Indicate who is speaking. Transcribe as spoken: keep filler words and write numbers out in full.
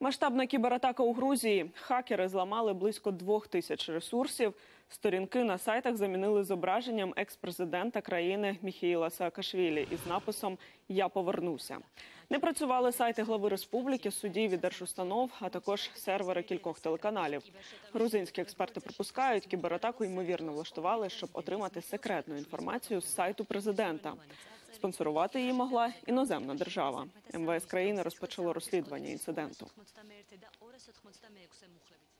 Speaker 1: Масштабна кібератака у Грузії. Хакери зламали близько двох тисяч ресурсів. Сторінки на сайтах замінили зображенням екс-президента країни Міхеїла Саакашвілі із написом «Я повернуся». Не працювали сайти глави республіки, суддів і держустанов, а також сервери кількох телеканалів. Грузинські експерти припускають, кібератаку ймовірно влаштували, щоб отримати секретну інформацію з сайту президента. Спонсорувати її могла іноземна держава. ем ве ес країни розпочало розслідування інциденту.